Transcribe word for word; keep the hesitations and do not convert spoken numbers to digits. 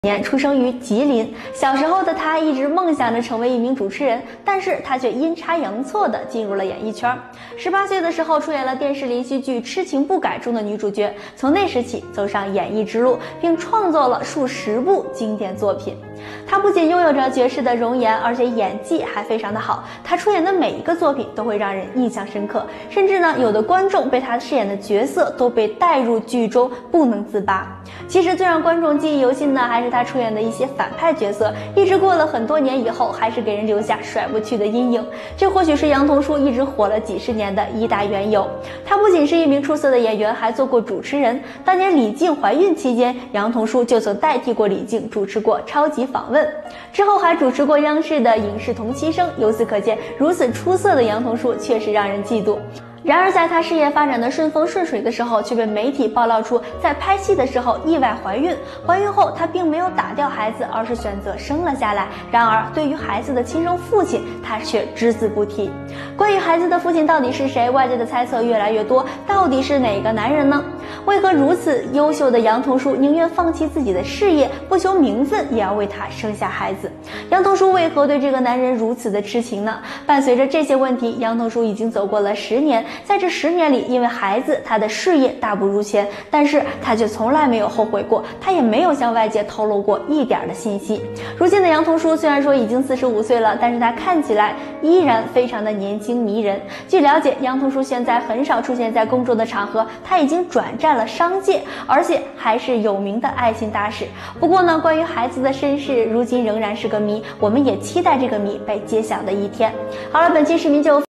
年出生于吉林，小时候的他一直梦想着成为一名主持人，但是他却阴差阳错地进入了演艺圈。十八岁的时候出演了电视连续剧《痴情不改》中的女主角，从那时起走上演艺之路，并创作了数十部经典作品。她不仅拥有着绝世的容颜，而且演技还非常的好。她出演的每一个作品都会让人印象深刻，甚至呢，有的观众被她饰演的角色都被带入剧中不能自拔。其实最让观众记忆犹新的还是她出演的一些反派角色，一直过了很多年以后，还是给人留下甩不去的阴影。这或许是杨童书一直火了几十年的一大缘由。她不仅是一名出色的演员，还做过主持人。当年李静怀孕期间，杨童书就曾代替过李静主持过超级访问，之后还主持过央视的影视同期声。由此可见，如此出色的杨童书确实让人嫉妒。然而在她事业发展的顺风顺水的时候，却被媒体爆料出在拍戏的时候意外怀孕。怀孕后她并没有打掉孩子，而是选择生了下来。然而对于孩子的亲生父亲，她却只字不提。关于孩子的父亲到底是谁，外界的猜测越来越多，到底是哪个男人呢？为何如此优秀的杨童书宁愿放弃自己的事业，不求名分，也要为他生下孩子？杨童书为何对这个男人如此的痴情呢？伴随着这些问题，杨童书已经走过了十年。在这十年里，因为孩子，他的事业大不如前，但是他却从来没有后悔过，他也没有向外界透露过一点的信息。如今的杨童书虽然说已经四十五岁了，但是他看起来依然非常的年轻迷人。据了解，杨童书现在很少出现在公众的场合，他已经转战了商界，而且还是有名的爱情大使。不过呢，关于孩子的身世，如今仍然是个谜，我们也期待这个谜被揭晓的一天。好了，本期视频就